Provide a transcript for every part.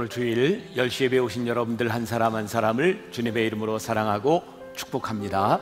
오늘 주일 10시 예배에 오신 여러분들 한 사람 한 사람을 주님의 이름으로 사랑하고 축복합니다.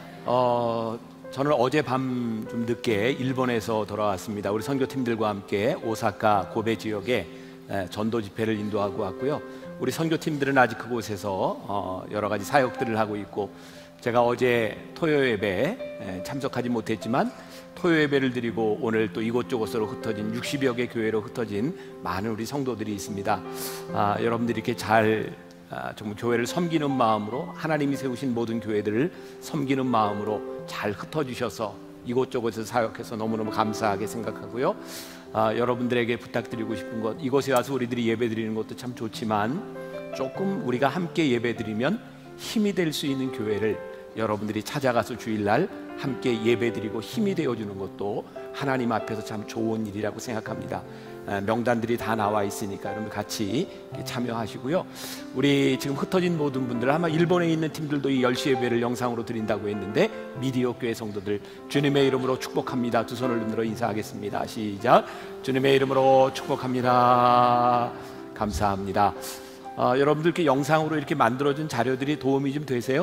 저는 어젯밤 좀 늦게 일본에서 돌아왔습니다. 우리 선교팀들과 함께 오사카 고베 지역에 전도 집회를 인도하고 왔고요. 우리 선교팀들은 아직 그곳에서 여러 가지 사역들을 하고 있고, 제가 어제 토요 예배에 참석하지 못했지만 토요 예배를 드리고 오늘 또 이곳저곳으로 흩어진 60여 개 교회로 흩어진 많은 우리 성도들이 있습니다. 여러분들이 이렇게 잘 정말 교회를 섬기는 마음으로, 하나님이 세우신 모든 교회들을 섬기는 마음으로 잘 흩어주셔서 이곳저곳에서 사역해서 너무너무 감사하게 생각하고요. 여러분들에게 부탁드리고 싶은 것, 이곳에 와서 우리들이 예배 드리는 것도 참 좋지만 조금 우리가 함께 예배 드리면 힘이 될 수 있는 교회를 여러분들이 찾아가서 주일날 함께 예배드리고 힘이 되어주는 것도 하나님 앞에서 참 좋은 일이라고 생각합니다. 명단들이 다 나와 있으니까 여러분 같이 참여하시고요. 우리 지금 흩어진 모든 분들, 아마 일본에 있는 팀들도 이 10시 예배를 영상으로 드린다고 했는데, 미디어 교회 성도들 주님의 이름으로 축복합니다. 두 손을 들어 인사하겠습니다. 시작. 주님의 이름으로 축복합니다. 감사합니다. 여러분들께 영상으로 이렇게 만들어준 자료들이 도움이 좀 되세요?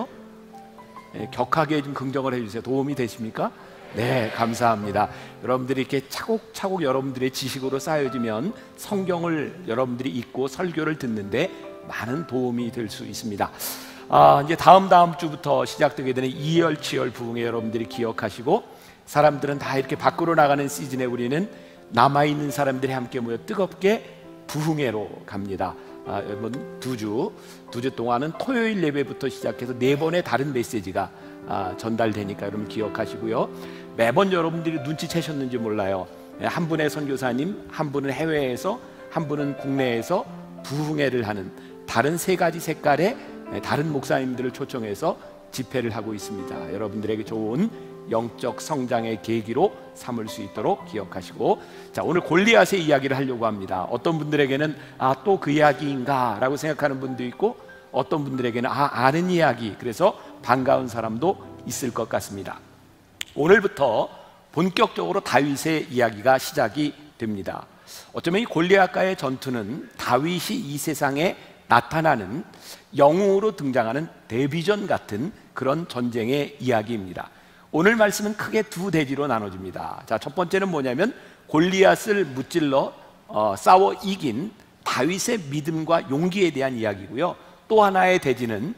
격하게 좀 긍정을 해주세요. 도움이 되십니까? 네, 감사합니다. 여러분들이 이렇게 차곡차곡 여러분들의 지식으로 쌓여지면 성경을 여러분들이 읽고 설교를 듣는데 많은 도움이 될 수 있습니다. 이제 다음 주부터 시작되게 되는 이열치열 부흥회 여러분들이 기억하시고, 사람들은 다 이렇게 밖으로 나가는 시즌에 우리는 남아있는 사람들이 함께 모여 뜨겁게 부흥회로 갑니다. 여러분 두 주 동안은 토요일 예배부터 시작해서 4번의 다른 메시지가 전달되니까 여러분 기억하시고요. 매번 여러분들이 눈치채셨는지 몰라요. 한 분의 선교사님, 한 분은 해외에서, 한 분은 국내에서 부흥회를 하는 다른 3가지 색깔의 다른 목사님들을 초청해서 집회를 하고 있습니다. 여러분들에게 좋은 영적 성장의 계기로 삼을 수 있도록 기억하시고, 자, 오늘 골리앗의 이야기를 하려고 합니다. 어떤 분들에게는 또 그 이야기인가 라고 생각하는 분도 있고, 어떤 분들에게는 아는 이야기, 그래서 반가운 사람도 있을 것 같습니다. 오늘부터 본격적으로 다윗의 이야기가 시작이 됩니다. 어쩌면 이 골리앗과의 전투는 다윗이 이 세상에 나타나는 영웅으로 등장하는 데뷔전 같은 그런 전쟁의 이야기입니다. 오늘 말씀은 크게 2대지로 나눠집니다. 자, 첫 번째는 뭐냐면 골리앗을 무찔러 싸워 이긴 다윗의 믿음과 용기에 대한 이야기고요. 또 하나의 대지는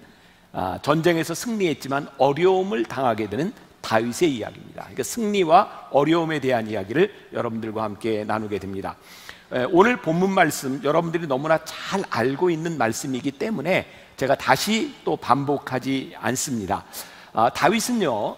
전쟁에서 승리했지만 어려움을 당하게 되는 다윗의 이야기입니다. 그러니까 승리와 어려움에 대한 이야기를 여러분들과 함께 나누게 됩니다. 오늘 본문 말씀 여러분들이 너무나 잘 알고 있는 말씀이기 때문에 제가 다시 또 반복하지 않습니다. 다윗은요,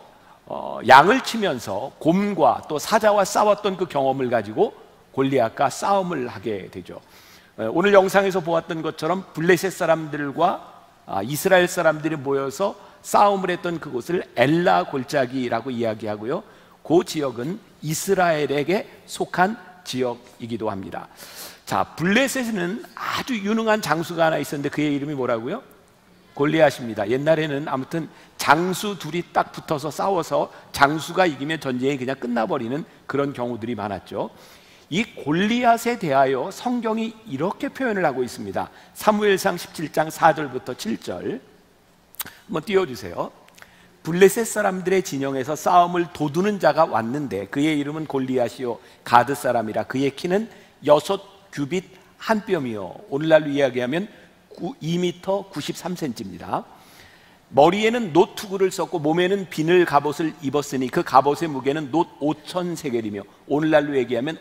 양을 치면서 곰과 또 사자와 싸웠던 그 경험을 가지고 골리앗과 싸움을 하게 되죠. 오늘 영상에서 보았던 것처럼 블레셋 사람들과 이스라엘 사람들이 모여서 싸움을 했던 그곳을 엘라 골짜기라고 이야기하고요. 그 지역은 이스라엘에게 속한 지역이기도 합니다. 자, 블레셋에는 아주 유능한 장수가 하나 있었는데 그의 이름이 뭐라고요? 골리앗입니다. 옛날에는 아무튼 장수 둘이 딱 붙어서 싸워서 장수가 이기면 전쟁이 그냥 끝나버리는 그런 경우들이 많았죠. 이 골리앗에 대하여 성경이 이렇게 표현을 하고 있습니다. 사무엘상 17장 4절부터 7절 한번 띄워주세요. 블레셋 사람들의 진영에서 싸움을 도두는 자가 왔는데 그의 이름은 골리앗이요 가드 사람이라. 그의 키는 6규빗 한 뼘이요, 오늘날로 이야기하면 2m 93cm입니다. 머리에는 놋 투구를 썼고 몸에는 비늘 갑옷을 입었으니 그 갑옷의 무게는 놋 5,000세겔이며 오늘날로 얘기하면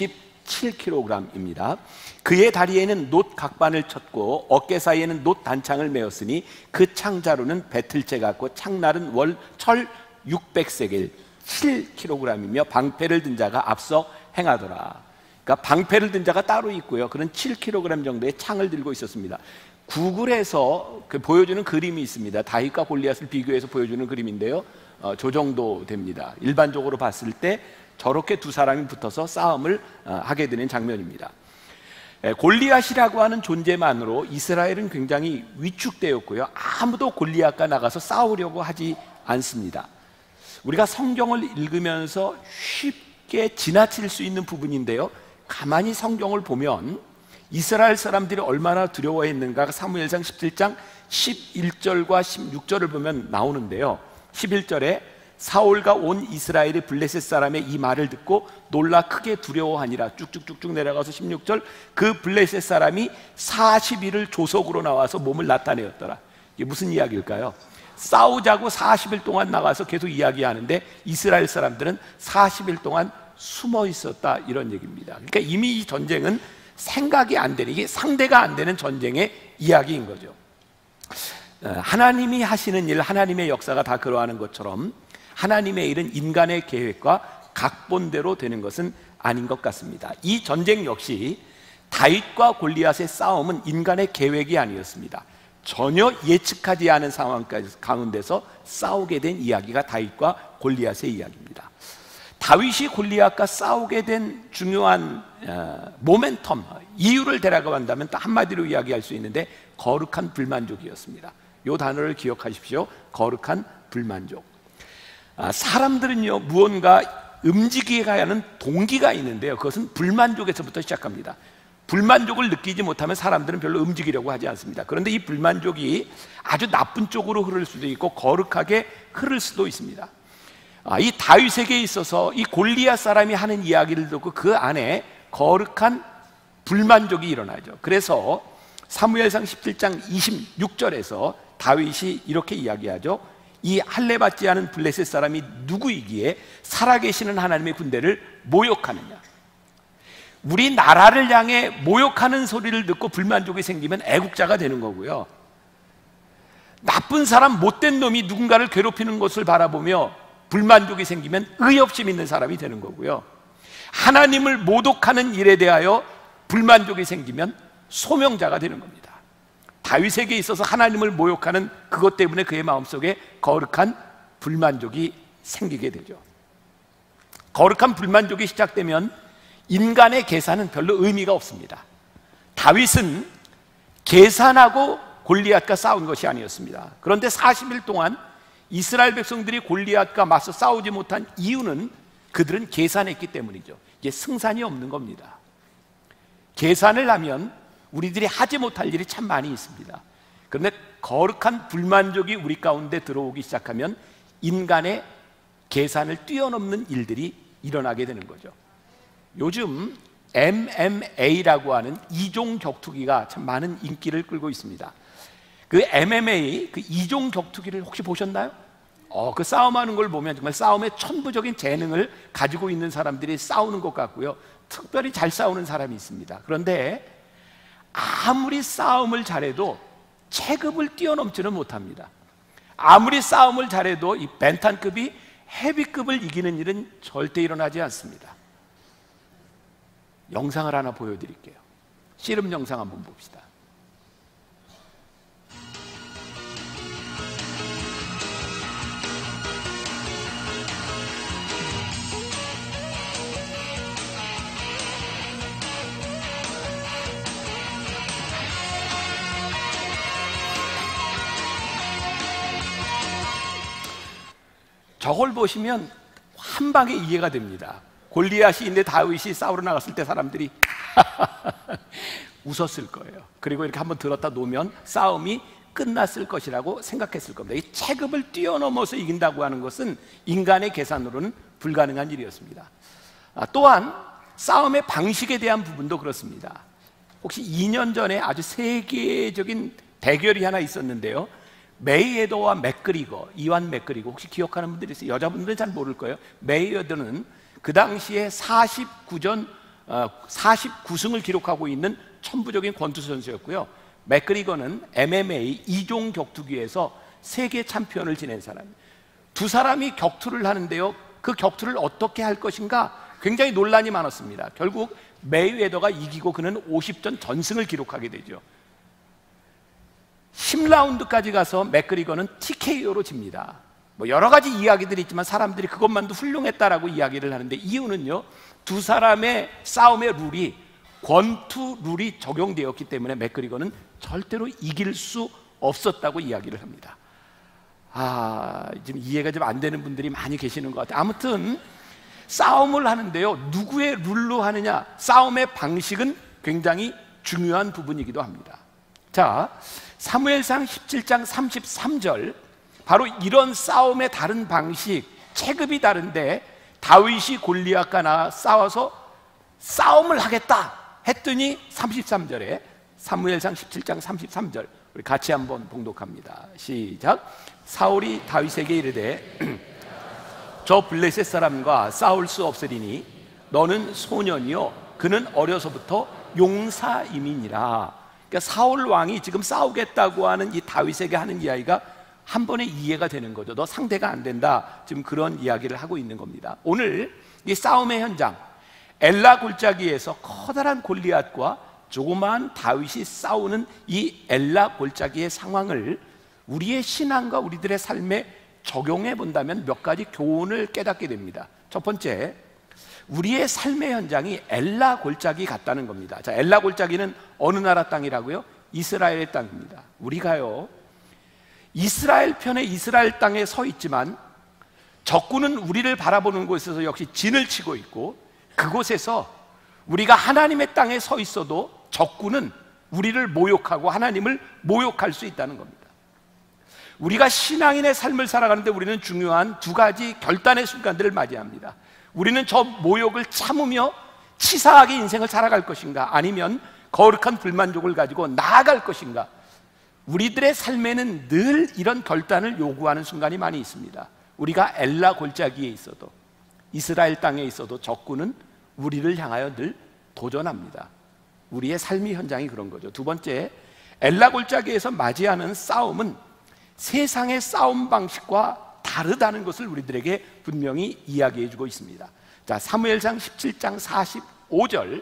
57kg입니다. 그의 다리에는 놋 각반을 쳤고 어깨 사이에는 놋 단창을 메었으니 그 창자루는 배틀째 같고 창날은 철 600세겔 7kg이며 방패를 든 자가 앞서 행하더라. 그러니까 방패를 든 자가 따로 있고요, 그는 7kg 정도의 창을 들고 있었습니다. 구글에서 보여주는 그림이 있습니다. 다윗과 골리앗을 비교해서 보여주는 그림인데요, 저 정도 됩니다. 일반적으로 봤을 때 저렇게 두 사람이 붙어서 싸움을 하게 되는 장면입니다. 골리앗이라고 하는 존재만으로 이스라엘은 굉장히 위축되었고요, 아무도 골리앗과 나가서 싸우려고 하지 않습니다. 우리가 성경을 읽으면서 쉽게 지나칠 수 있는 부분인데요, 가만히 성경을 보면 이스라엘 사람들이 얼마나 두려워했는가 사무엘상 17장 11절과 16절을 보면 나오는데요. 11절에 사울과 온 이스라엘이 블레셋 사람의 이 말을 듣고 놀라 크게 두려워하니라. 쭉쭉쭉쭉 내려가서 16절, 그 블레셋 사람이 40일을 조석으로 나와서 몸을 나타내었더라. 이게 무슨 이야기일까요? 싸우자고 40일 동안 나가서 계속 이야기하는데 이스라엘 사람들은 40일 동안 숨어 있었다, 이런 얘기입니다. 그러니까 이미 이 전쟁은 생각이 안 되는, 이게 상대가 안 되는 전쟁의 이야기인 거죠. 하나님이 하시는 일, 하나님의 역사가 다 그러하는 것처럼 하나님의 일은 인간의 계획과 각본대로 되는 것은 아닌 것 같습니다. 이 전쟁 역시 다윗과 골리앗의 싸움은 인간의 계획이 아니었습니다. 전혀 예측하지 않은 상황 가운데서 싸우게 된 이야기가 다윗과 골리앗의 이야기입니다. 다윗이 골리앗과 싸우게 된 중요한 모멘텀, 이유를 데려간다면 또 한마디로 이야기할 수 있는데 거룩한 불만족이었습니다. 이 단어를 기억하십시오. 거룩한 불만족. 사람들은요, 무언가 움직이게 하는 동기가 있는데요, 그것은 불만족에서부터 시작합니다. 불만족을 느끼지 못하면 사람들은 별로 움직이려고 하지 않습니다. 그런데 이 불만족이 아주 나쁜 쪽으로 흐를 수도 있고 거룩하게 흐를 수도 있습니다. 이 다윗에게 있어서 이 골리앗 사람이 하는 이야기를 듣고 그 안에 거룩한 불만족이 일어나죠. 그래서 사무엘상 17장 26절에서 다윗이 이렇게 이야기하죠. 이 할례받지 않은 블레셋 사람이 누구이기에 살아계시는 하나님의 군대를 모욕하느냐. 우리 나라를 향해 모욕하는 소리를 듣고 불만족이 생기면 애국자가 되는 거고요, 나쁜 사람, 못된 놈이 누군가를 괴롭히는 것을 바라보며 불만족이 생기면 의협심 있는 사람이 되는 거고요, 하나님을 모독하는 일에 대하여 불만족이 생기면 소명자가 되는 겁니다. 다윗에게 있어서 하나님을 모욕하는 그것 때문에 그의 마음속에 거룩한 불만족이 생기게 되죠. 거룩한 불만족이 시작되면 인간의 계산은 별로 의미가 없습니다. 다윗은 계산하고 골리앗과 싸운 것이 아니었습니다. 그런데 40일 동안 이스라엘 백성들이 골리앗과 맞서 싸우지 못한 이유는 그들은 계산했기 때문이죠. 이게 승산이 없는 겁니다. 계산을 하면 우리들이 하지 못할 일이 참 많이 있습니다. 그런데 거룩한 불만족이 우리 가운데 들어오기 시작하면 인간의 계산을 뛰어넘는 일들이 일어나게 되는 거죠. 요즘 MMA라고 하는 이종 격투기가 참 많은 인기를 끌고 있습니다. 그 MMA, 그 이종 격투기를 혹시 보셨나요? 그 싸움하는 걸 보면 정말 싸움의 천부적인 재능을 가지고 있는 사람들이 싸우는 것 같고요, 특별히 잘 싸우는 사람이 있습니다. 그런데 아무리 싸움을 잘해도 체급을 뛰어넘지는 못합니다. 아무리 싸움을 잘해도 이 벤탄급이 헤비급을 이기는 일은 절대 일어나지 않습니다. 영상을 하나 보여드릴게요. 씨름 영상 한번 봅시다. 저걸 보시면 한 방에 이해가 됩니다. 골리앗이 있는데 다윗이 싸우러 나갔을 때 사람들이 웃었을 거예요. 그리고 이렇게 한번 들었다 놓으면 싸움이 끝났을 것이라고 생각했을 겁니다. 이 체급을 뛰어넘어서 이긴다고 하는 것은 인간의 계산으로는 불가능한 일이었습니다. 또한 싸움의 방식에 대한 부분도 그렇습니다. 혹시 2년 전에 아주 세계적인 대결이 하나 있었는데요, 메이웨더와 맥그리거, 이완 맥그리거, 혹시 기억하는 분들이 있어요? 여자분들은 잘 모를 거예요. 메이웨더는 그 당시에 49승을 기록하고 있는 천부적인 권투 선수였고요, 맥그리거는 MMA 이종 격투기에서 세계 챔피언을 지낸 사람이에요. 두 사람이 격투를 하는데요, 그 격투를 어떻게 할 것인가 굉장히 논란이 많았습니다. 결국 메이웨더가 이기고 그는 50전 전승을 기록하게 되죠. 10라운드까지 가서 맥그리거는 TKO로 집니다. 뭐 여러 가지 이야기들이 있지만 사람들이 그것만도 훌륭했다라고 이야기를 하는데, 이유는요, 두 사람의 싸움의 룰이 권투 룰이 적용되었기 때문에 맥그리거는 절대로 이길 수 없었다고 이야기를 합니다. 지금 이해가 좀 안 되는 분들이 많이 계시는 것 같아요. 아무튼 싸움을 하는데요, 누구의 룰로 하느냐, 싸움의 방식은 굉장히 중요한 부분이기도 합니다. 자, 사무엘상 17장 33절, 바로 이런 싸움의 다른 방식, 체급이 다른데 다윗이 골리앗과 싸워서 싸움을 하겠다 했더니 33절에, 사무엘상 17장 33절 우리 같이 한번 봉독합니다. 시작. 사울이 다윗에게 이르되 저 블레셋 사람과 싸울 수 없으리니 너는 소년이요 그는 어려서부터 용사임이니라. 그러니까 사울 왕이 지금 싸우겠다고 하는 이 다윗에게 하는 이야기가 한 번에 이해가 되는 거죠. 너 상대가 안 된다, 지금 그런 이야기를 하고 있는 겁니다. 오늘 이 싸움의 현장, 엘라 골짜기에서 커다란 골리앗과 조그마한 다윗이 싸우는 이 엘라 골짜기의 상황을 우리의 신앙과 우리들의 삶에 적용해 본다면 몇 가지 교훈을 깨닫게 됩니다. 첫 번째, 우리의 삶의 현장이 엘라 골짜기 같다는 겁니다. 자, 엘라 골짜기는 어느 나라 땅이라고요? 이스라엘의 땅입니다. 우리가요, 이스라엘 편에 이스라엘 땅에 서 있지만 적군은 우리를 바라보는 곳에서 역시 진을 치고 있고, 그곳에서 우리가 하나님의 땅에 서 있어도 적군은 우리를 모욕하고 하나님을 모욕할 수 있다는 겁니다. 우리가 신앙인의 삶을 살아가는데 우리는 중요한 두 가지 결단의 순간들을 맞이합니다. 우리는 저 모욕을 참으며 치사하게 인생을 살아갈 것인가, 아니면 거룩한 불만족을 가지고 나아갈 것인가. 우리들의 삶에는 늘 이런 결단을 요구하는 순간이 많이 있습니다. 우리가 엘라 골짜기에 있어도, 이스라엘 땅에 있어도 적군은 우리를 향하여 늘 도전합니다. 우리의 삶의 현장이 그런 거죠. 두 번째, 엘라 골짜기에서 맞이하는 싸움은 세상의 싸움 방식과 다르다는 것을 우리들에게 분명히 이야기해 주고 있습니다. 자, 사무엘상 17장 45절,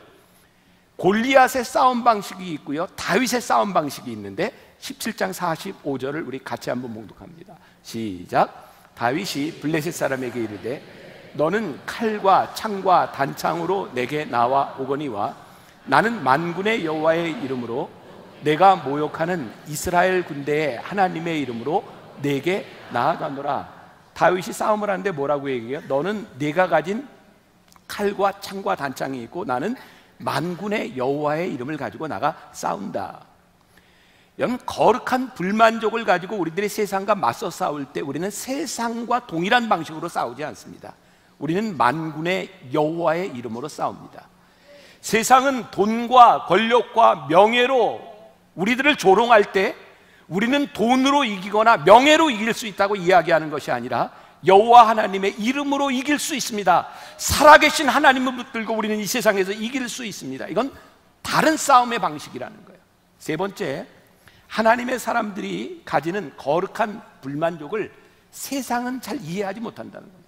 골리앗의 싸움 방식이 있고요, 다윗의 싸움 방식이 있는데 17장 45절을 우리 같이 한번 봉독합니다. 시작. 다윗이 블레셋 사람에게 이르되 너는 칼과 창과 단창으로 내게 나와 오거니와 나는 만군의 여호와의 이름으로 내가 모욕하는 이스라엘 군대의 하나님의 이름으로 내게 나아가노라. 다윗이 싸움을 하는데 뭐라고 얘기해요? 너는 내가 가진 칼과 창과 단창이 있고 나는 만군의 여호와의 이름을 가지고 나가 싸운다. 여러분, 거룩한 불만족을 가지고 우리들이 세상과 맞서 싸울 때 우리는 세상과 동일한 방식으로 싸우지 않습니다. 우리는 만군의 여호와의 이름으로 싸웁니다. 세상은 돈과 권력과 명예로 우리들을 조롱할 때 우리는 돈으로 이기거나 명예로 이길 수 있다고 이야기하는 것이 아니라 여호와 하나님의 이름으로 이길 수 있습니다. 살아계신 하나님을 붙들고 우리는 이 세상에서 이길 수 있습니다. 이건 다른 싸움의 방식이라는 거예요. 세 번째, 하나님의 사람들이 가지는 거룩한 불만족을 세상은 잘 이해하지 못한다는 겁니다.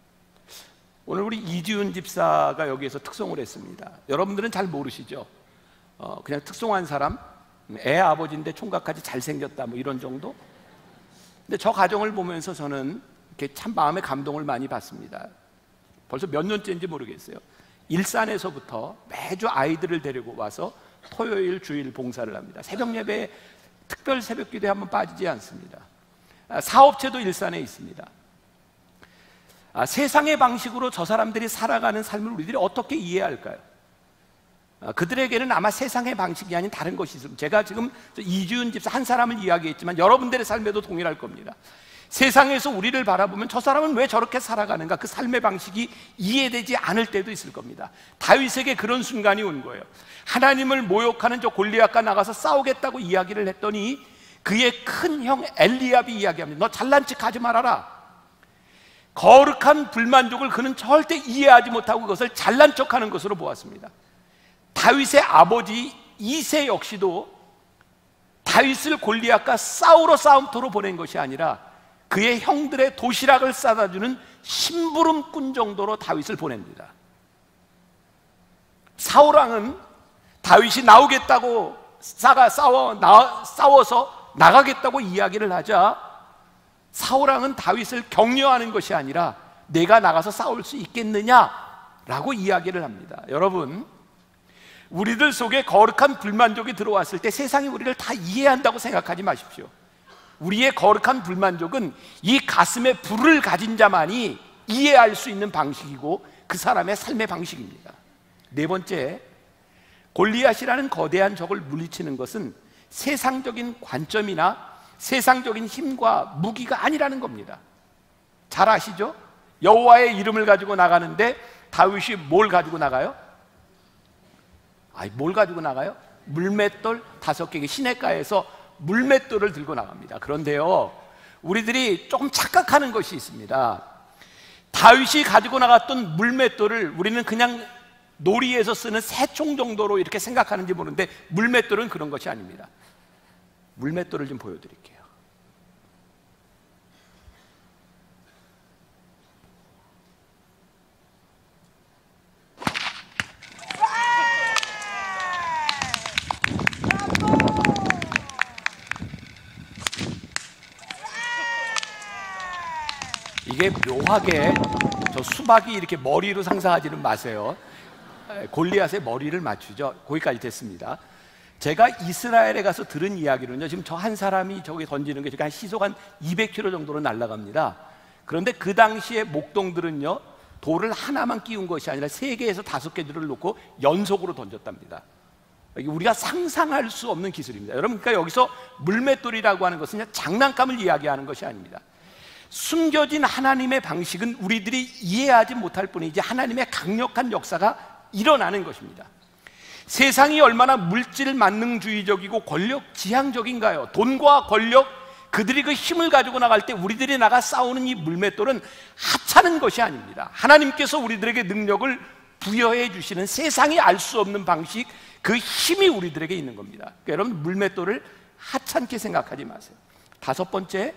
오늘 우리 이지훈 집사가 여기에서 특송을 했습니다. 여러분들은 잘 모르시죠? 그냥 특송한 사람, 애 아버지인데 총각까지 잘생겼다, 뭐 이런 정도? 근데 저 가정을 보면서 저는 이렇게 참 마음의 감동을 많이 받습니다. 벌써 몇 년째인지 모르겠어요. 일산에서부터 매주 아이들을 데리고 와서 토요일 주일 봉사를 합니다. 새벽 예배에 특별 새벽 기도에 한번 빠지지 않습니다. 사업체도 일산에 있습니다. 세상의 방식으로 저 사람들이 살아가는 삶을 우리들이 어떻게 이해할까요? 그들에게는 아마 세상의 방식이 아닌 다른 것이 있습니다. 제가 지금 이주은 집사 한 사람을 이야기했지만 여러분들의 삶에도 동일할 겁니다. 세상에서 우리를 바라보면 저 사람은 왜 저렇게 살아가는가, 그 삶의 방식이 이해되지 않을 때도 있을 겁니다. 다윗에게 그런 순간이 온 거예요. 하나님을 모욕하는 저 골리앗과 나가서 싸우겠다고 이야기를 했더니 그의 큰 형 엘리압이 이야기합니다. 너 잘난 척 하지 말아라. 거룩한 불만족을 그는 절대 이해하지 못하고 그것을 잘난 척하는 것으로 보았습니다. 다윗의 아버지 이세 역시도 다윗을 골리앗과 싸우러 싸움터로 보낸 것이 아니라 그의 형들의 도시락을 싸다주는 심부름꾼 정도로 다윗을 보냅니다. 사울왕은 다윗이 나오겠다고 싸워서 나가겠다고 이야기를 하자 사울왕은 다윗을 격려하는 것이 아니라 내가 나가서 싸울 수 있겠느냐라고 이야기를 합니다. 여러분, 우리들 속에 거룩한 불만족이 들어왔을 때 세상이 우리를 다 이해한다고 생각하지 마십시오. 우리의 거룩한 불만족은 이 가슴에 불을 가진 자만이 이해할 수 있는 방식이고 그 사람의 삶의 방식입니다. 네 번째, 골리앗이라는 거대한 적을 물리치는 것은 세상적인 관점이나 세상적인 힘과 무기가 아니라는 겁니다. 잘 아시죠? 여호와의 이름을 가지고 나가는데 다윗이 뭘 가지고 나가요? 뭘 가지고 나가요? 물맷돌 5개, 시냇가에서 물맷돌을 들고 나갑니다. 그런데요, 우리들이 조금 착각하는 것이 있습니다. 다윗이 가지고 나갔던 물맷돌을 우리는 그냥 놀이에서 쓰는 새총 정도로 이렇게 생각하는지 모르는데, 물맷돌은 그런 것이 아닙니다. 물맷돌을 좀 보여드릴게요. 이게 묘하게 저 수박이 이렇게 머리로 상상하지는 마세요. 골리앗의 머리를 맞추죠. 거기까지 됐습니다. 제가 이스라엘에 가서 들은 이야기로는요, 지금 저 한 사람이 저기 던지는 게 한 시속 한 200km 정도로 날아갑니다. 그런데 그 당시에 목동들은요, 돌을 하나만 끼운 것이 아니라 3개에서 5개들을 놓고 연속으로 던졌답니다. 우리가 상상할 수 없는 기술입니다. 여러분, 그러니까 여기서 물맷돌이라고 하는 것은 그냥 장난감을 이야기하는 것이 아닙니다. 숨겨진 하나님의 방식은 우리들이 이해하지 못할 뿐이지 하나님의 강력한 역사가 일어나는 것입니다. 세상이 얼마나 물질 만능주의적이고 권력 지향적인가요? 돈과 권력, 그들이 그 힘을 가지고 나갈 때 우리들이 나가 싸우는 이 물맷돌은 하찮은 것이 아닙니다. 하나님께서 우리들에게 능력을 부여해 주시는 세상이 알 수 없는 방식, 그 힘이 우리들에게 있는 겁니다. 그러니까 여러분, 물맷돌을 하찮게 생각하지 마세요. 5번째,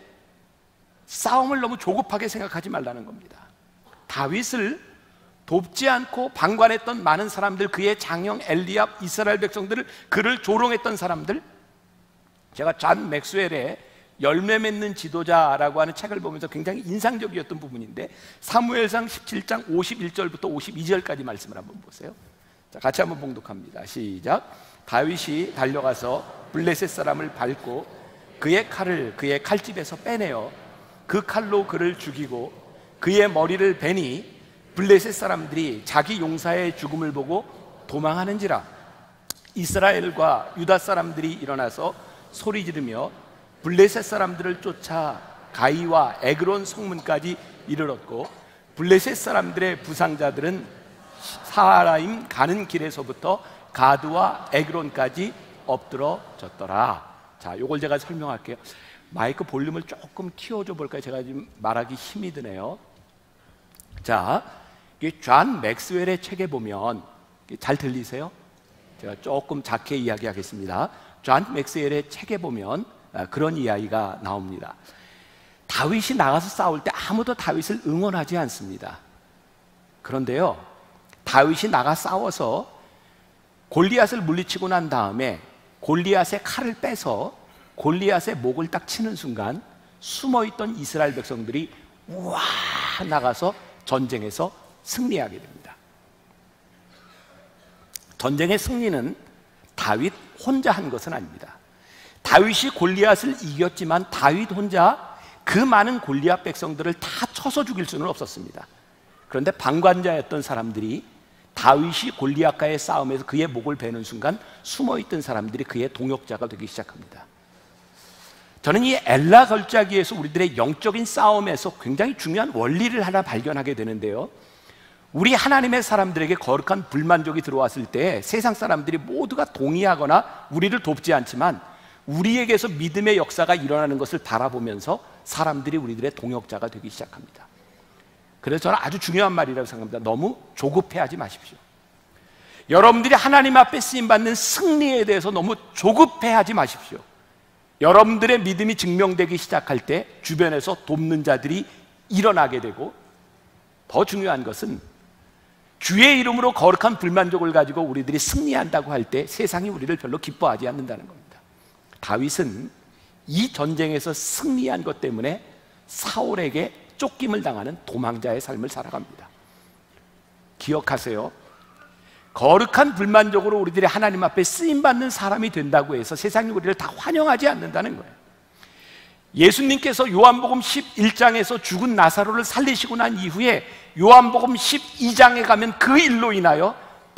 싸움을 너무 조급하게 생각하지 말라는 겁니다. 다윗을 돕지 않고 방관했던 많은 사람들, 그의 장형 엘리압, 이스라엘 백성들을, 그를 조롱했던 사람들, 제가 존 맥스웰의 열매 맺는 지도자라고 하는 책을 보면서 굉장히 인상적이었던 부분인데, 사무엘상 17장 51절부터 52절까지 말씀을 한번 보세요. 자, 같이 한번 봉독합니다. 시작. 다윗이 달려가서 블레셋 사람을 밟고 그의 칼을 그의 칼집에서 빼내어 그 칼로 그를 죽이고 그의 머리를 베니 블레셋 사람들이 자기 용사의 죽음을 보고 도망하는지라. 이스라엘과 유다 사람들이 일어나서 소리 지르며 블레셋 사람들을 쫓아 가이와 에그론 성문까지 이르렀고, 블레셋 사람들의 부상자들은 사하라임 가는 길에서부터 가드와 에그론까지 엎드러졌더라. 자, 요걸 제가 설명할게요. 마이크 볼륨을 조금 키워줘 볼까요? 제가 지금 말하기 힘이 드네요. 자, 존 맥스웰의 책에 보면, 잘 들리세요? 제가 조금 작게 이야기하겠습니다. 존 맥스웰의 책에 보면 그런 이야기가 나옵니다. 다윗이 나가서 싸울 때 아무도 다윗을 응원하지 않습니다. 그런데요, 다윗이 나가 싸워서 골리앗을 물리치고 난 다음에 골리앗의 칼을 빼서 골리앗의 목을 딱 치는 순간 숨어있던 이스라엘 백성들이 우와 나가서 전쟁에서 승리하게 됩니다. 전쟁의 승리는 다윗 혼자 한 것은 아닙니다. 다윗이 골리앗을 이겼지만 다윗 혼자 그 많은 골리앗 백성들을 다 쳐서 죽일 수는 없었습니다. 그런데 방관자였던 사람들이 다윗이 골리앗과의 싸움에서 그의 목을 베는 순간 숨어있던 사람들이 그의 동역자가 되기 시작합니다. 저는 이 엘라 걸작기에서 우리들의 영적인 싸움에서 굉장히 중요한 원리를 하나 발견하게 되는데요, 우리 하나님의 사람들에게 거룩한 불만족이 들어왔을 때 세상 사람들이 모두가 동의하거나 우리를 돕지 않지만 우리에게서 믿음의 역사가 일어나는 것을 바라보면서 사람들이 우리들의 동역자가 되기 시작합니다. 그래서 저는 아주 중요한 말이라고 생각합니다. 너무 조급해하지 마십시오. 여러분들이 하나님 앞에 쓰임받는 승리에 대해서 너무 조급해하지 마십시오. 여러분들의 믿음이 증명되기 시작할 때 주변에서 돕는 자들이 일어나게 되고, 더 중요한 것은 주의 이름으로 거룩한 불만족을 가지고 우리들이 승리한다고 할 때 세상이 우리를 별로 기뻐하지 않는다는 겁니다. 다윗은 이 전쟁에서 승리한 것 때문에 사울에게 쫓김을 당하는 도망자의 삶을 살아갑니다. 기억하세요. 거룩한 불만족으로 우리들이 하나님 앞에 쓰임받는 사람이 된다고 해서 세상이 우리를 다 환영하지 않는다는 거예요. 예수님께서 요한복음 11장에서 죽은 나사로를 살리시고 난 이후에 요한복음 12장에 가면 그 일로 인하여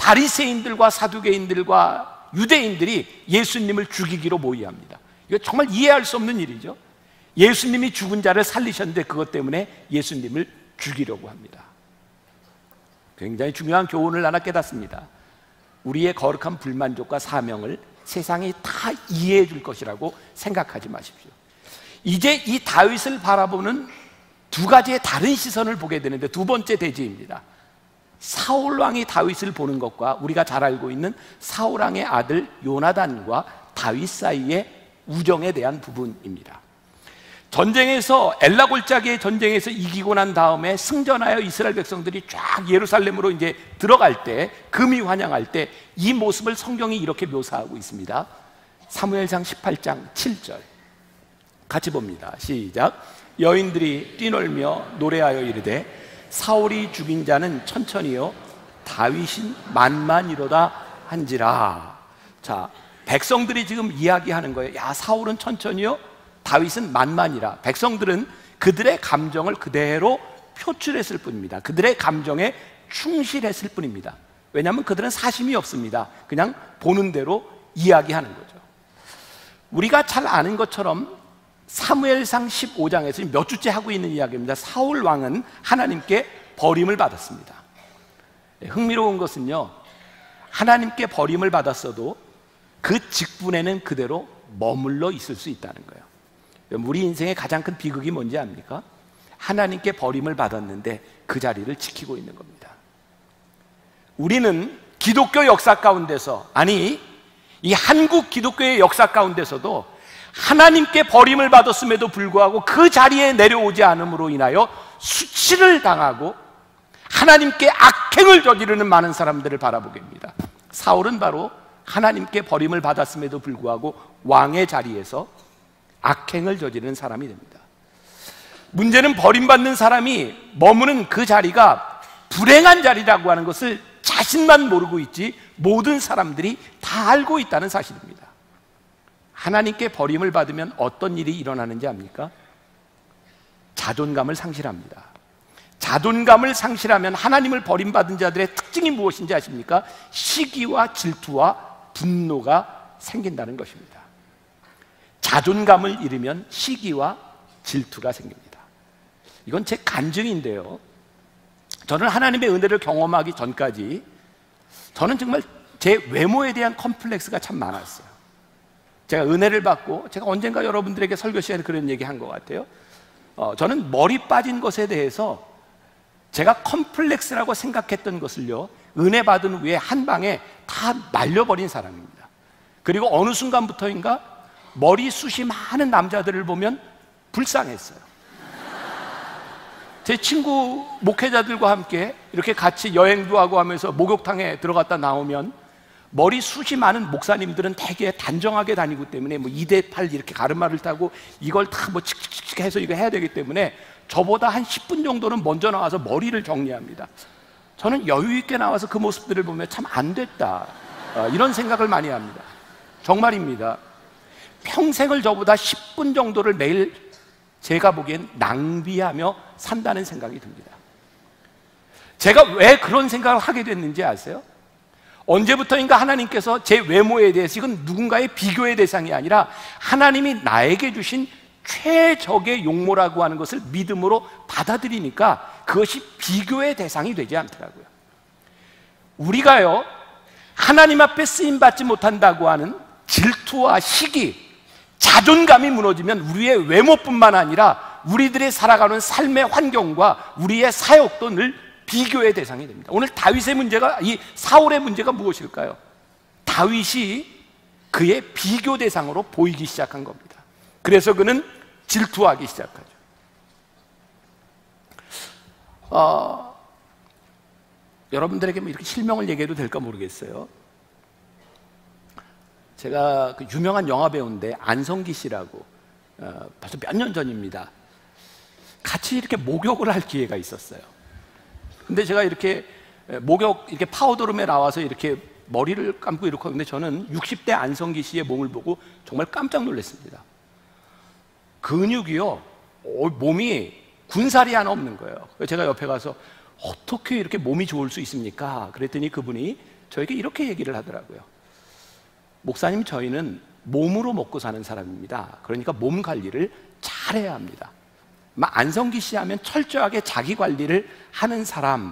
바리새인들과 사두개인들과 유대인들이 예수님을 죽이기로 모의합니다. 이거 정말 이해할 수 없는 일이죠. 예수님이 죽은 자를 살리셨는데 그것 때문에 예수님을 죽이려고 합니다. 굉장히 중요한 교훈을 하나 깨닫습니다. 우리의 거룩한 불만족과 사명을 세상이 다 이해해 줄 것이라고 생각하지 마십시오. 이제 이 다윗을 바라보는 두 가지의 다른 시선을 보게 되는데, 두 번째 대지입니다. 사울 왕이 다윗을 보는 것과 우리가 잘 알고 있는 사울 왕의 아들 요나단과 다윗 사이의 우정에 대한 부분입니다. 전쟁에서, 엘라 골짜기의 전쟁에서 이기고 난 다음에 승전하여 이스라엘 백성들이 쫙 예루살렘으로 이제 들어갈 때, 금이 환영할 때 이 모습을 성경이 이렇게 묘사하고 있습니다. 사무엘상 18장 7절 같이 봅니다. 시작. 여인들이 뛰놀며 노래하여 이르되 사울이 죽인 자는 천천히요 다윗인 만만이로다 한지라. 자, 백성들이 지금 이야기하는 거예요. 야, 사울은 천천히요 다윗은 만만이라. 백성들은 그들의 감정을 그대로 표출했을 뿐입니다. 그들의 감정에 충실했을 뿐입니다. 왜냐하면 그들은 사심이 없습니다. 그냥 보는 대로 이야기하는 거죠. 우리가 잘 아는 것처럼 사무엘상 15장에서 몇 주째 하고 있는 이야기입니다. 사울 왕은 하나님께 버림을 받았습니다. 흥미로운 것은요, 하나님께 버림을 받았어도 그 직분에는 그대로 머물러 있을 수 있다는 거예요. 우리 인생의 가장 큰 비극이 뭔지 압니까? 하나님께 버림을 받았는데 그 자리를 지키고 있는 겁니다. 우리는 기독교 역사 가운데서, 아니 이 한국 기독교의 역사 가운데서도 하나님께 버림을 받았음에도 불구하고 그 자리에 내려오지 않음으로 인하여 수치를 당하고 하나님께 악행을 저지르는 많은 사람들을 바라보게 됩니다. 사울은 바로 하나님께 버림을 받았음에도 불구하고 왕의 자리에서 악행을 저지르는 사람이 됩니다. 문제는 버림받는 사람이 머무는 그 자리가 불행한 자리라고 하는 것을 자신만 모르고 있지 모든 사람들이 다 알고 있다는 사실입니다. 하나님께 버림을 받으면 어떤 일이 일어나는지 압니까? 자존감을 상실합니다. 자존감을 상실하면 하나님을 버림받은 자들의 특징이 무엇인지 아십니까? 시기와 질투와 분노가 생긴다는 것입니다. 자존감을 잃으면 시기와 질투가 생깁니다. 이건 제 간증인데요, 저는 하나님의 은혜를 경험하기 전까지 저는 정말 제 외모에 대한 컴플렉스가 참 많았어요. 제가 은혜를 받고, 제가 언젠가 여러분들에게 설교 시간에 그런 얘기 한 것 같아요. 저는 머리 빠진 것에 대해서 제가 컴플렉스라고 생각했던 것을요, 은혜 받은 후에 한 방에 다 말려버린 사람입니다. 그리고 어느 순간부터인가 머리숱이 많은 남자들을 보면 불쌍했어요. 제 친구 목회자들과 함께 이렇게 같이 여행도 하고 하면서 목욕탕에 들어갔다 나오면 머리숱이 많은 목사님들은 되게 단정하게 다니기 때문에 뭐 2대8 이렇게 가르마를 타고 이걸 다 뭐 칙칙칙 해서 이거 해야 되기 때문에 저보다 한 10분 정도는 먼저 나와서 머리를 정리합니다. 저는 여유 있게 나와서 그 모습들을 보면 참 안 됐다, 이런 생각을 많이 합니다. 정말입니다. 평생을 저보다 10분 정도를 매일 제가 보기엔 낭비하며 산다는 생각이 듭니다. 제가 왜 그런 생각을 하게 됐는지 아세요? 언제부터인가 하나님께서 제 외모에 대해서, 이건 누군가의 비교의 대상이 아니라 하나님이 나에게 주신 최적의 용모라고 하는 것을 믿음으로 받아들이니까 그것이 비교의 대상이 되지 않더라고요. 우리가요, 하나님 앞에 쓰임받지 못한다고 하는 질투와 시기, 자존감이 무너지면 우리의 외모뿐만 아니라 우리들의 살아가는 삶의 환경과 우리의 사역도 늘 비교의 대상이 됩니다. 오늘 다윗의 문제가, 이 사울의 문제가 무엇일까요? 다윗이 그의 비교 대상으로 보이기 시작한 겁니다. 그래서 그는 질투하기 시작하죠. 여러분들에게 뭐 이렇게 실명을 얘기해도 될까 모르겠어요. 제가 그 유명한 영화 배우인데 안성기 씨라고, 벌써 몇 년 전입니다. 같이 이렇게 목욕을 할 기회가 있었어요. 근데 제가 이렇게 목욕, 이렇게 파우더룸에 나와서 이렇게 머리를 감고 이렇게 하는데 저는 60대 안성기 씨의 몸을 보고 정말 깜짝 놀랐습니다. 근육이요, 몸이 군살이 하나 없는 거예요. 제가 옆에 가서 어떻게 이렇게 몸이 좋을 수 있습니까? 그랬더니 그분이 저에게 이렇게 얘기를 하더라고요. 목사님, 저희는 몸으로 먹고 사는 사람입니다. 그러니까 몸 관리를 잘해야 합니다. 안성기 씨 하면 철저하게 자기 관리를 하는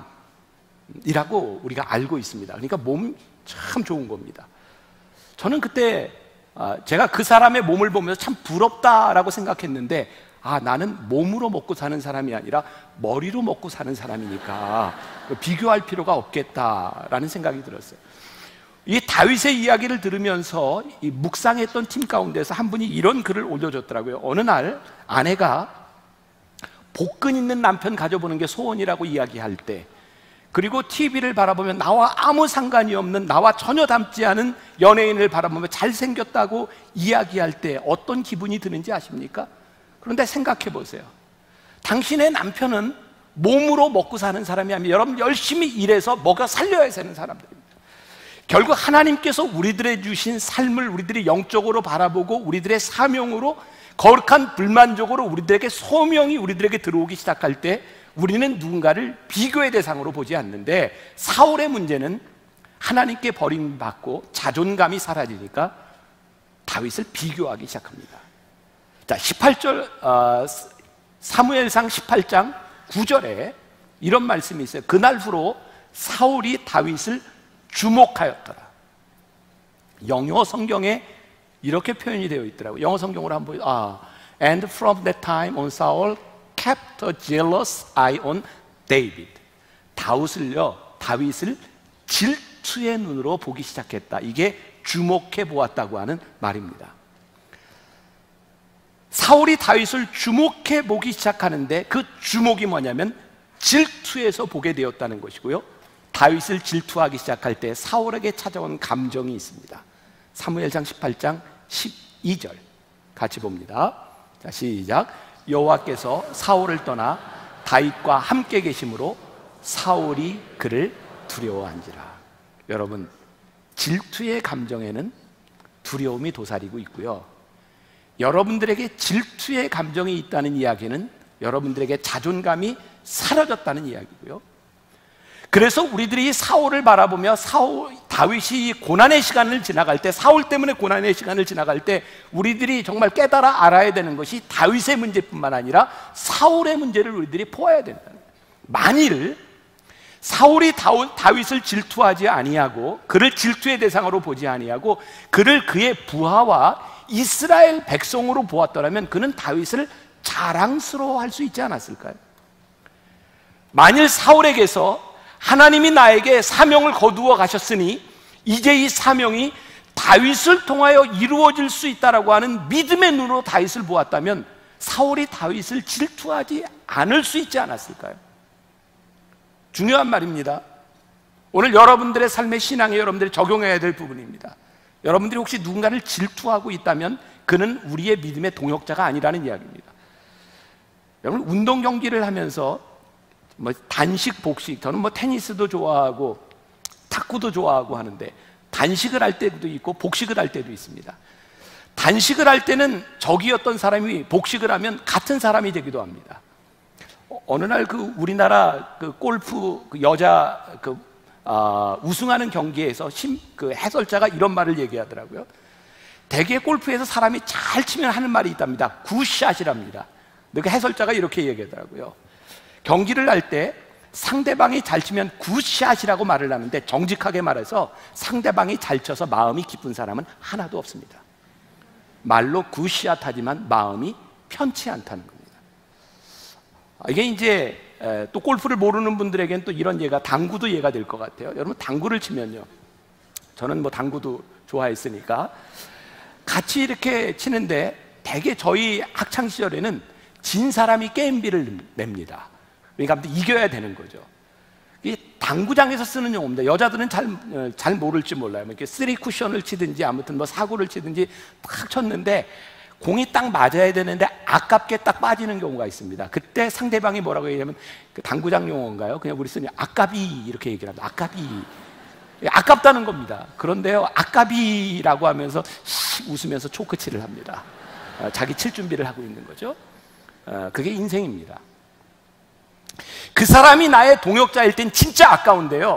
사람이라고 우리가 알고 있습니다. 그러니까 몸 참 좋은 겁니다. 저는 그때 제가 그 사람의 몸을 보면서 참 부럽다라고 생각했는데, 나는 몸으로 먹고 사는 사람이 아니라 머리로 먹고 사는 사람이니까 비교할 필요가 없겠다라는 생각이 들었어요. 이 다윗의 이야기를 들으면서 이 묵상했던 팀 가운데서 한 분이 이런 글을 올려줬더라고요. 어느 날 아내가 복근 있는 남편 가져보는 게 소원이라고 이야기할 때, 그리고 TV를 바라보면 나와 아무 상관이 없는, 나와 전혀 닮지 않은 연예인을 바라보며 잘생겼다고 이야기할 때 어떤 기분이 드는지 아십니까? 그런데 생각해 보세요. 당신의 남편은 몸으로 먹고 사는 사람이 아니라 여러분 열심히 일해서 먹여 살려야 되는 사람들입니다. 결국 하나님께서 우리들의 주신 삶을 우리들이 영적으로 바라보고 우리들의 사명으로 거룩한 불만족으로 우리들에게 소명이 우리들에게 들어오기 시작할 때 우리는 누군가를 비교의 대상으로 보지 않는데, 사울의 문제는 하나님께 버림받고 자존감이 사라지니까 다윗을 비교하기 시작합니다. 자, 18절 사무엘상 18장 9절에 이런 말씀이 있어요. 그날 후로 사울이 다윗을 주목하였더라. 영어 성경에 이렇게 표현이 되어 있더라고요. 영어 성경으로 한번 And from that time on Saul kept a jealous eye on David. 다윗을 질투의 눈으로 보기 시작했다. 이게 주목해 보았다고 하는 말입니다. 사울이 다윗을 주목해 보기 시작하는데 그 주목이 뭐냐면 질투에서 보게 되었다는 것이고요. 다윗을 질투하기 시작할 때 사울에게 찾아온 감정이 있습니다. 사무엘상 18장 12절 같이 봅니다. 자, 시작. 여호와께서 사울을 떠나 다윗과 함께 계심으로 사울이 그를 두려워한지라. 여러분, 질투의 감정에는 두려움이 도사리고 있고요, 여러분들에게 질투의 감정이 있다는 이야기는 여러분들에게 자존감이 사라졌다는 이야기고요. 그래서 우리들이 사울을 바라보며 다윗이 고난의 시간을 지나갈 때, 사울 때문에 고난의 시간을 지나갈 때 우리들이 정말 깨달아 알아야 되는 것이 다윗의 문제뿐만 아니라 사울의 문제를 우리들이 보아야 된다는 거예요. 만일 사울이 다윗을 질투하지 아니하고 그를 질투의 대상으로 보지 아니하고 그를 그의 부하와 이스라엘 백성으로 보았더라면 그는 다윗을 자랑스러워할 수 있지 않았을까요? 만일 사울에게서 하나님이 나에게 사명을 거두어 가셨으니 이제 이 사명이 다윗을 통하여 이루어질 수 있다라고 하는 믿음의 눈으로 다윗을 보았다면 사울이 다윗을 질투하지 않을 수 있지 않았을까요? 중요한 말입니다. 오늘 여러분들의 삶의 신앙에 여러분들이 적용해야 될 부분입니다. 여러분들이 혹시 누군가를 질투하고 있다면 그는 우리의 믿음의 동역자가 아니라는 이야기입니다. 여러분, 운동 경기를 하면서 단식, 복식, 저는 테니스도 좋아하고 탁구도 좋아하고 하는데 단식을 할 때도 있고 복식을 할 때도 있습니다. 단식을 할 때는 적이었던 사람이 복식을 하면 같은 사람이 되기도 합니다. 어느 날 우리나라 골프 여자 우승하는 경기에서 해설자가 이런 말을 얘기하더라고요. 대개 골프에서 사람이 잘 치면 하는 말이 있답니다. 굿샷이랍니다. 근데 해설자가 이렇게 얘기하더라고요. 경기를 할 때 상대방이 잘 치면 굿샷이라고 말을 하는데 정직하게 말해서 상대방이 잘 쳐서 마음이 기쁜 사람은 하나도 없습니다. 말로 굿샷 하지만 마음이 편치 않다는 겁니다. 이게 이제 또 골프를 모르는 분들에게는 또 이런 예가, 당구도 예가 될 것 같아요. 여러분, 당구를 치면요, 저는 당구도 좋아했으니까 같이 이렇게 치는데 대개 저희 학창 시절에는 진 사람이 게임비를 냅니다. 그러니까 아무튼 이겨야 되는 거죠. 이 당구장에서 쓰는 용어입니다. 여자들은 잘 모를지 몰라요. 이렇게 3쿠션을 치든지 아무튼 4구를 치든지 탁 쳤는데 공이 딱 맞아야 되는데 아깝게 딱 빠지는 경우가 있습니다. 그때 상대방이 뭐라고 얘기하면 당구장 용어인가요? 그냥 우리 쓰는 아깝이 이렇게 얘기를 합니다. 아깝이. 아깝다는 겁니다. 그런데요, 아깝이라고 하면서 웃으면서 초크칠을 합니다. 자기 칠 준비를 하고 있는 거죠. 그게 인생입니다. 그 사람이 나의 동역자일 땐 진짜 아까운데요,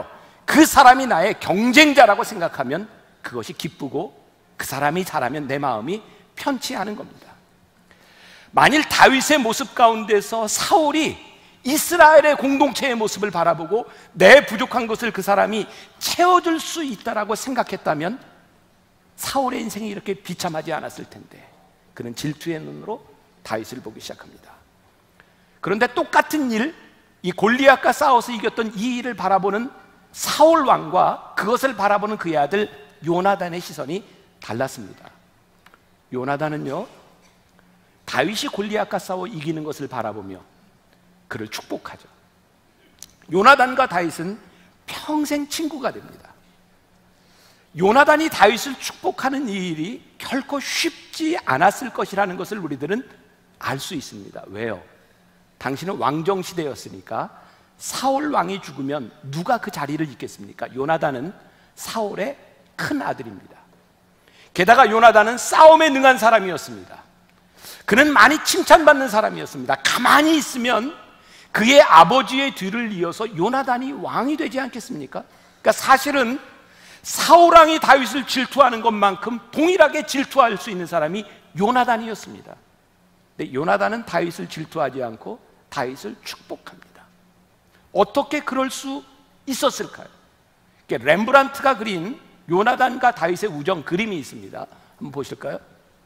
그 사람이 나의 경쟁자라고 생각하면 그것이 기쁘고 그 사람이 잘하면 내 마음이 편치 않은 겁니다. 만일 다윗의 모습 가운데서 사울이 이스라엘의 공동체의 모습을 바라보고 내 부족한 것을 그 사람이 채워줄 수 있다라고 생각했다면 사울의 인생이 이렇게 비참하지 않았을 텐데 그는 질투의 눈으로 다윗을 보기 시작합니다. 그런데 똑같은 일, 이 골리앗과 싸워서 이겼던 이 일을 바라보는 사울 왕과 그것을 바라보는 그의 아들 요나단의 시선이 달랐습니다. 요나단은요, 다윗이 골리앗과 싸워 이기는 것을 바라보며 그를 축복하죠. 요나단과 다윗은 평생 친구가 됩니다. 요나단이 다윗을 축복하는 이 일이 결코 쉽지 않았을 것이라는 것을 우리들은 알 수 있습니다. 왜요? 당신은 왕정시대였으니까 사울 왕이 죽으면 누가 그 자리를 잇겠습니까? 요나단은 사울의 큰 아들입니다. 게다가 요나단은 싸움에 능한 사람이었습니다. 그는 많이 칭찬받는 사람이었습니다. 가만히 있으면 그의 아버지의 뒤를 이어서 요나단이 왕이 되지 않겠습니까? 그러니까 사실은 사울 왕이 다윗을 질투하는 것만큼 동일하게 질투할 수 있는 사람이 요나단이었습니다. 근데 요나단은 다윗을 질투하지 않고 다윗을 축복합니다. 어떻게 그럴 수 있었을까요? 렘브란트가 그린 요나단과 다윗의 우정 그림이 있습니다. 한번 보실까요?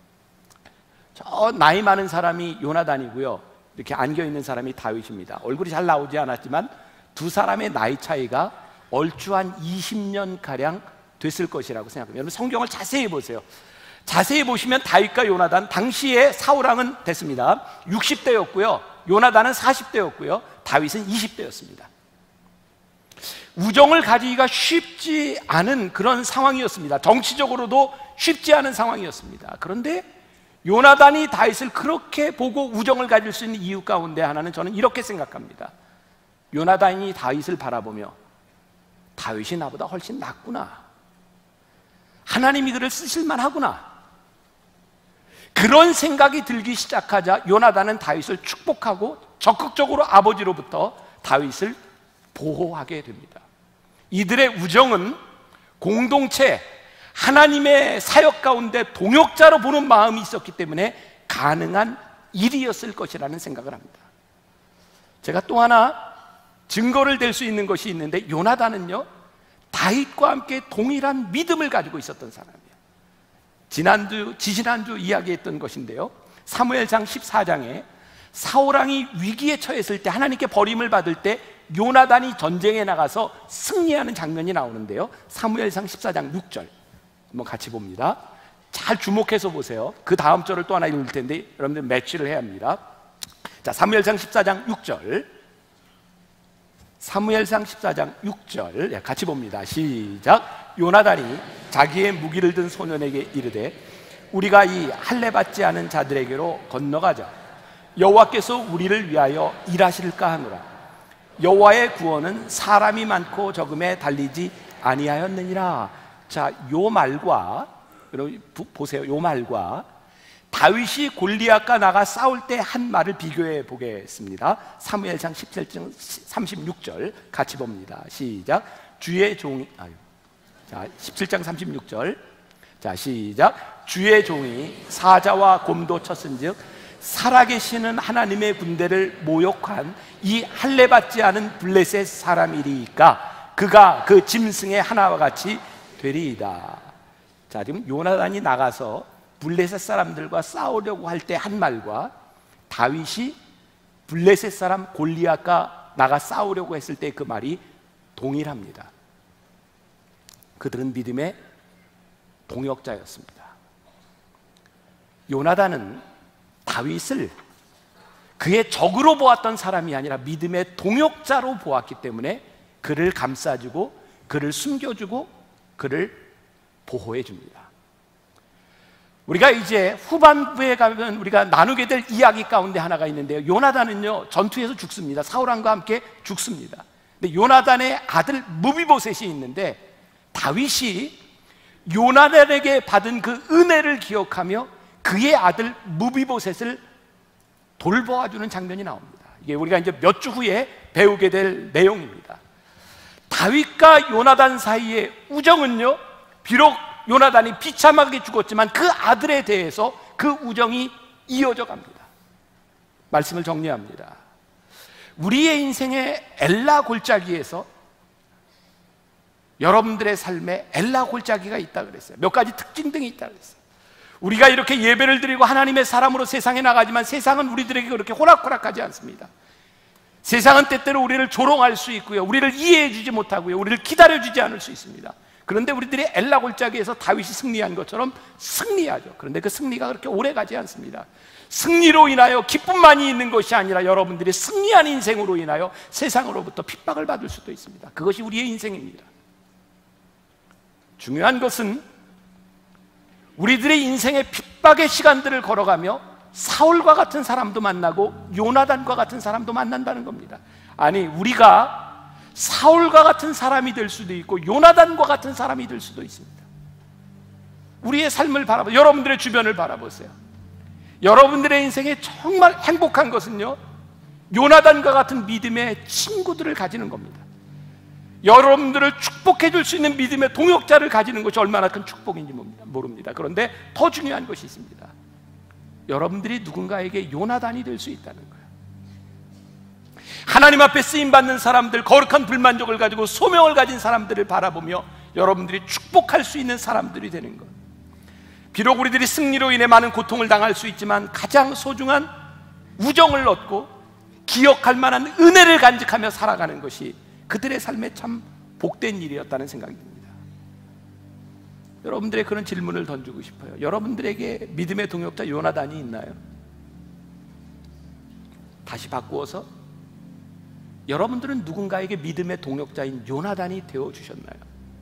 저 나이 많은 사람이 요나단이고요, 이렇게 안겨있는 사람이 다윗입니다. 얼굴이 잘 나오지 않았지만 두 사람의 나이 차이가 얼추 한 20년가량 됐을 것이라고 생각합니다. 여러분 성경을 자세히 보세요. 자세히 보시면 다윗과 요나단, 당시에 사울왕은 됐습니다. 60대였고요 요나단은 40대였고요 다윗은 20대였습니다 우정을 가지기가 쉽지 않은 그런 상황이었습니다. 정치적으로도 쉽지 않은 상황이었습니다. 그런데 요나단이 다윗을 그렇게 보고 우정을 가질 수 있는 이유 가운데 하나는 저는 이렇게 생각합니다. 요나단이 다윗을 바라보며 다윗이 나보다 훨씬 낫구나, 하나님이 그를 쓰실만 하구나, 그런 생각이 들기 시작하자 요나단은 다윗을 축복하고 적극적으로 아버지로부터 다윗을 보호하게 됩니다. 이들의 우정은 공동체, 하나님의 사역 가운데 동역자로 보는 마음이 있었기 때문에 가능한 일이었을 것이라는 생각을 합니다. 제가 또 하나 증거를 댈 수 있는 것이 있는데, 요나단은요 다윗과 함께 동일한 믿음을 가지고 있었던 사람이에요. 지지난주 이야기했던 것인데요, 사무엘상 14장에 사울왕이 위기에 처했을 때, 하나님께 버림을 받을 때 요나단이 전쟁에 나가서 승리하는 장면이 나오는데요, 사무엘상 14장 6절 한번 같이 봅니다. 잘 주목해서 보세요. 그 다음 절을 또 하나 읽을 텐데 여러분들 매치를 해야 합니다. 자, 사무엘상 14장 6절, 사무엘상 14장 6절 같이 봅니다. 시작. 요나단이 자기의 무기를 든 소년에게 이르되 우리가 이 할례 받지 않은 자들에게로 건너가자. 여호와께서 우리를 위하여 일하실까 하노라. 여호와의 구원은 사람이 많고 적음에 달리지 아니하였느니라. 자, 요 말과 여러분 보세요. 요 말과 다윗이 골리앗과 나가 싸울 때 한 말을 비교해 보겠습니다. 사무엘상 17장 36절 같이 봅니다. 시작. 주의 종이 자, 17장 36절. 자, 시작. 주의 종이 사자와 곰도 쳤은즉 살아계시는 하나님의 군대를 모욕한 이 할례 받지 않은 블레셋 사람이리까 그가 그 짐승의 하나와 같이 되리이다. 자, 지금 요나단이 나가서 블레셋 사람들과 싸우려고 할 때 한 말과 다윗이 블레셋 사람 골리앗과 나가 싸우려고 했을 때 그 말이 동일합니다. 그들은 믿음의 동역자였습니다. 요나단은 다윗을 그의 적으로 보았던 사람이 아니라 믿음의 동역자로 보았기 때문에 그를 감싸주고 그를 숨겨주고 그를 보호해 줍니다. 우리가 이제 후반부에 가면 우리가 나누게 될 이야기 가운데 하나가 있는데요, 요나단은요 전투에서 죽습니다. 사울왕과 함께 죽습니다. 근데 요나단의 아들 무비보셋이 있는데 다윗이 요나단에게 받은 그 은혜를 기억하며 그의 아들 무비보셋을 돌보아주는 장면이 나옵니다. 이게 우리가 이제 몇 주 후에 배우게 될 내용입니다. 다윗과 요나단 사이의 우정은요, 비록 요나단이 비참하게 죽었지만 그 아들에 대해서 그 우정이 이어져 갑니다. 말씀을 정리합니다. 우리의 인생의 엘라 골짜기에서 여러분들의 삶에 엘라 골짜기가 있다 그랬어요. 몇 가지 특징 등이 있다 그랬어요. 우리가 이렇게 예배를 드리고 하나님의 사람으로 세상에 나가지만 세상은 우리들에게 그렇게 호락호락하지 않습니다. 세상은 때때로 우리를 조롱할 수 있고요, 우리를 이해해 주지 못하고요, 우리를 기다려 주지 않을 수 있습니다. 그런데 우리들이 엘라 골짜기에서 다윗이 승리한 것처럼 승리하죠. 그런데 그 승리가 그렇게 오래 가지 않습니다. 승리로 인하여 기쁨만이 있는 것이 아니라 여러분들이 승리한 인생으로 인하여 세상으로부터 핍박을 받을 수도 있습니다. 그것이 우리의 인생입니다. 중요한 것은 우리들의 인생의 핍박의 시간들을 걸어가며 사울과 같은 사람도 만나고 요나단과 같은 사람도 만난다는 겁니다. 아니, 우리가 사울과 같은 사람이 될 수도 있고 요나단과 같은 사람이 될 수도 있습니다. 우리의 삶을 바라보세요. 여러분들의 주변을 바라보세요. 여러분들의 인생에 정말 행복한 것은요, 요나단과 같은 믿음의 친구들을 가지는 겁니다. 여러분들을 축복해 줄 수 있는 믿음의 동역자를 가지는 것이 얼마나 큰 축복인지 모릅니다. 그런데 더 중요한 것이 있습니다. 여러분들이 누군가에게 요나단이 될 수 있다는 거예요. 하나님 앞에 쓰임받는 사람들, 거룩한 불만족을 가지고 소명을 가진 사람들을 바라보며 여러분들이 축복할 수 있는 사람들이 되는 것. 비록 우리들이 승리로 인해 많은 고통을 당할 수 있지만 가장 소중한 우정을 얻고 기억할 만한 은혜를 간직하며 살아가는 것이 그들의 삶에 참 복된 일이었다는 생각이 듭니다. 여러분들의 그런 질문을 던지고 싶어요. 여러분들에게 믿음의 동역자 요나단이 있나요? 다시 바꾸어서 여러분들은 누군가에게 믿음의 동역자인 요나단이 되어주셨나요?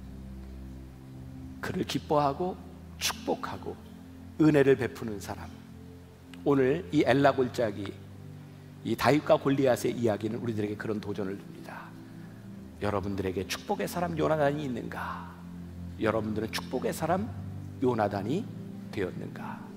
그를 기뻐하고 축복하고 은혜를 베푸는 사람. 오늘 이 엘라 골짜기, 이 다윗과 골리앗의 이야기는 우리들에게 그런 도전을 줍니다. 여러분들에게 축복의 사람 요나단이 있는가? 여러분들은 축복의 사람 요나단이 되었는가?